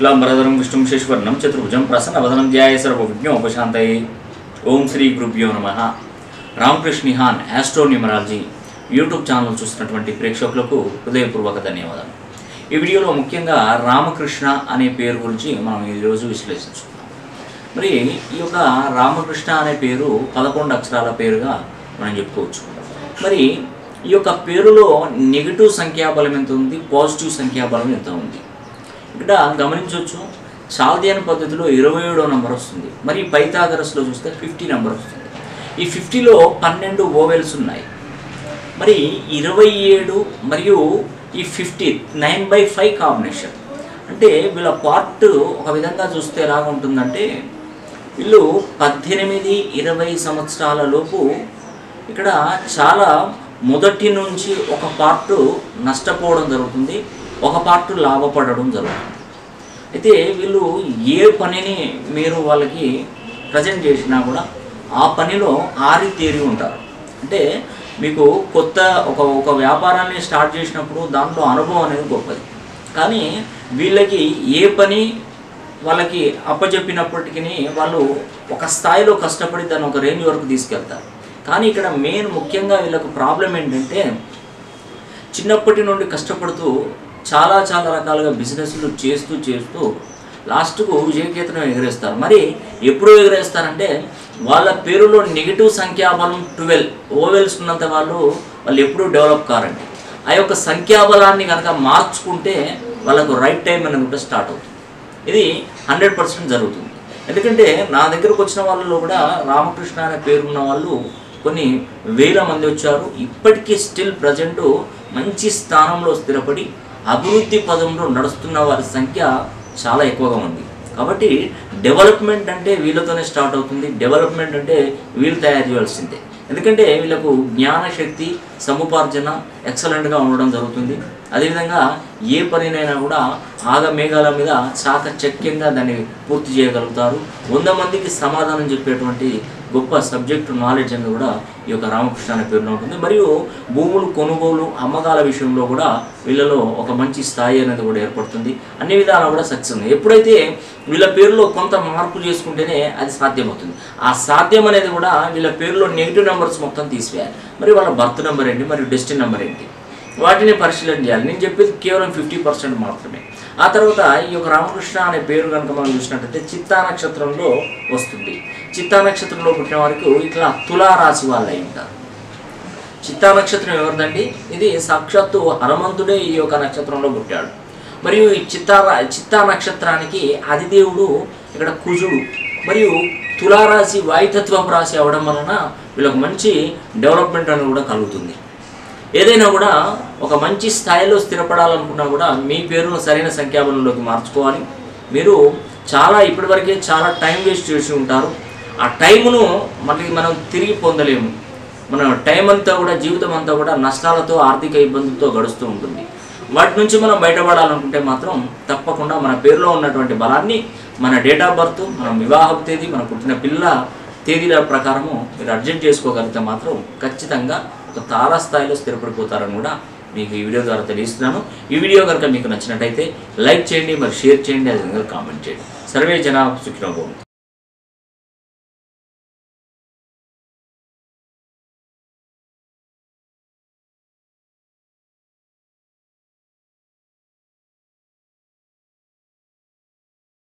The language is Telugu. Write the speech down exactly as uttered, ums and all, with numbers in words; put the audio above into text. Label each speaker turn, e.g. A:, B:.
A: शुक्लांबरधरं विष्णुं शशिवर्णं चतुर्भुजं प्रसन्नवदनं ध्याये सर्वविघ्नोपशान्तये। ओम श्री गुरुभ्यो नमः। रामकृष्ण निहान एस्ट्रो न्यूमरालजी यूट्यूब चैनल చూస్తున్నటువంటి ప్రేక్షకులకు హృదయపూర్వక ధన్యవాదాలు। ఈ వీడియోలో ముఖ్యంగా రామకృష్ణ అనే పేరు గురించి మనం ఈ రోజు విశ్లేషించుకుందాం। మరి ఈ యొక్క రామకృష్ణ అనే పేరు పదకొండు అక్షరాల పేరుగా మనం చెప్పుకోవచ్చు। మరి ఈ యొక్క పేరులో నెగటివ్ సంఖ్యాబలం ఎంత ఉంది, పాజిటివ్ సంఖ్యాబలం ఎంత ఉంది ఇక్కడ గమనించవచ్చు। చాల్దియన్ పద్ధతిలో ఇరవై ఏడో నంబర్ వస్తుంది, మరి పైథాగరస్లో చూస్తే ఫిఫ్టీ నెంబర్ వస్తుంది। ఈ ఫిఫ్టీలో పన్నెండు ఓవెల్స్ ఉన్నాయి, మరి ఇరవై ఏడు మరియు ఈ fifty nine by five combination అంటే వీళ్ళ పార్ట్ ఒక విధంగా చూస్తే ఎలాగ ఉంటుందంటే వీళ్ళు పద్దెనిమిది ఇరవై సంవత్సరాల లోపు ఇక్కడ చాలా మొదటి నుంచి ఒక పార్ట్ నష్టపోవడం జరుగుతుంది, ఒక పార్ట్ లాభపడడం జరుగుతుంది। అయితే వీళ్ళు ఏ పనిని మీరు వాళ్ళకి ప్రజెంట్ చేసినా కూడా ఆ పనిలో ఆరితేరి ఉంటారు। అంటే మీకు కొత్త ఒక ఒక వ్యాపారాన్ని స్టార్ట్ చేసినప్పుడు దాంట్లో అనుభవం అనేది గొప్పది, కానీ వీళ్ళకి ఏ పని వాళ్ళకి అప్పచెప్పినప్పటికీ వాళ్ళు ఒక స్థాయిలో కష్టపడి దాన్ని ఒక రేంజ్ వరకు తీసుకెళ్తారు। కానీ ఇక్కడ మెయిన్ ముఖ్యంగా వీళ్ళకు ప్రాబ్లం ఏంటంటే చిన్నప్పటి నుండి కష్టపడుతూ చాలా చాలా రకాలుగా బిజినెస్లు చేస్తూ చేస్తూ లాస్ట్కు విజయకేతనం ఎగరేస్తారు। మరి ఎప్పుడు ఎగరేస్తారంటే వాళ్ళ పేరులో నెగిటివ్ సంఖ్యాబలం ట్వెల్వ్ ఓవెల్స్ ఉన్నంత వాళ్ళు వాళ్ళు ఎప్పుడూ డెవలప్ కారండి। ఆ యొక్క సంఖ్యాబలాన్ని కనుక మార్చుకుంటే వాళ్ళకు రైట్ టైం అనేది కూడా స్టార్ట్ అవుతుంది। ఇది హండ్రెడ్ పర్సెంట్ జరుగుతుంది। ఎందుకంటే నా దగ్గరకు వచ్చిన వాళ్ళలో కూడా రామకృష్ణ అనే పేరున్న వాళ్ళు కొన్ని వేల మంది వచ్చారు। ఇప్పటికీ స్టిల్ ప్రజెంటు మంచి స్థానంలో స్థిరపడి అభివృద్ధి పదంలో నడుస్తున్న వారి సంఖ్య చాలా ఎక్కువగా ఉంది। కాబట్టి డెవలప్మెంట్ అంటే వీళ్ళతోనే స్టార్ట్ అవుతుంది, డెవలప్మెంట్ అంటే వీళ్ళు తయారు చేయాల్సిందే। ఎందుకంటే వీళ్ళకు జ్ఞానశక్తి సముపార్జన ఎక్సలెంట్గా ఉండడం జరుగుతుంది। అదేవిధంగా ఏ పనినైనా కూడా ఆగమేఘాల మీద చాకచక్యంగా దాన్ని పూర్తి చేయగలుగుతారు। వంద మందికి సమాధానం చెప్పేటువంటి గొప్ప సబ్జెక్టు నాలెడ్జ్ అనేది కూడా ఈ యొక్క రామకృష్ణ అనే పేరులో ఉంటుంది। మరియు భూములు కొనుగోలు అమ్మకాల విషయంలో కూడా వీళ్ళలో ఒక మంచి స్థాయి అనేది కూడా ఏర్పడుతుంది, అన్ని విధాలు కూడా సక్సెస్ ఉంది। ఎప్పుడైతే వీళ్ళ పేరులో కొంత మార్పు చేసుకుంటేనే అది సాధ్యమవుతుంది। ఆ సాధ్యం అనేది కూడా వీళ్ళ పేరులో నెగిటివ్ నెంబర్స్ మొత్తం తీసివేయాలి। మరి వాళ్ళ బర్త్ నెంబర్ ఏంటి, మరియు డెస్టినీ నెంబర్ ఏంటి, వాటిని పరిశీలన చేయాలి। నేను చెప్పేది కేవలం ఫిఫ్టీ పర్సెంట్ మాత్రమే। ఆ తర్వాత ఈ యొక్క రామకృష్ణ అనే పేరు కనుక మనం చూసినట్టయితే చిత్తా నక్షత్రంలో వస్తుంది। చిత్తా నక్షత్రంలో పుట్టిన వారికి ఇట్లా తులారాశి వాళ్ళు అయి ఉంటారు। చిత్తా నక్షత్రం ఎవరిదండి? ఇది సాక్షాత్తు హనుమంతుడే ఈ యొక్క నక్షత్రంలో పుట్టాడు। మరియు ఈ చిత్తా చిత్తా నక్షత్రానికి అధిదేవుడు ఇక్కడ కుజుడు, మరియు తులారాశి వాయుతత్వపు రాశి అవడం వలన వీళ్ళకు మంచి డెవలప్మెంట్ అనేది కూడా కలుగుతుంది। ఏదైనా కూడా ఒక మంచి స్థాయిలో స్థిరపడాలనుకున్నా కూడా మీ పేరును సరైన సంఖ్యాబలంలోకి మార్చుకోవాలి। మీరు చాలా ఇప్పటివరకే చాలా టైం వేస్ట్ చేసి ఉంటారు, ఆ టైమును మళ్ళీ మనం తిరిగి పొందలేము। మన టైం అంతా కూడా జీవితం అంతా కూడా నష్టాలతో ఆర్థిక ఇబ్బందులతో గడుస్తూ ఉంటుంది। వాటి నుంచి మనం బయటపడాలనుకుంటే మాత్రం తప్పకుండా మన పేరులో ఉన్నటువంటి బలాన్ని మన డేట్ ఆఫ్ బర్త్, మన వివాహం తేదీ, మన పుట్టిన పిల్ల తేదీల ప్రకారము మీరు అడ్జస్ట్ చేసుకోగలిగితే మాత్రం ఖచ్చితంగా ఒక తారా స్థాయిలో స్థిరపడిపోతారని కూడా మీకు ఈ వీడియో ద్వారా తెలియజేస్తున్నాను। ఈ వీడియో కనుక మీకు నచ్చినట్టయితే లైక్ చేయండి, మరి షేర్ చేయండి, అదేవిధంగా కామెంట్ చేయండి। సర్వే జనా సుఖినో భవంతు।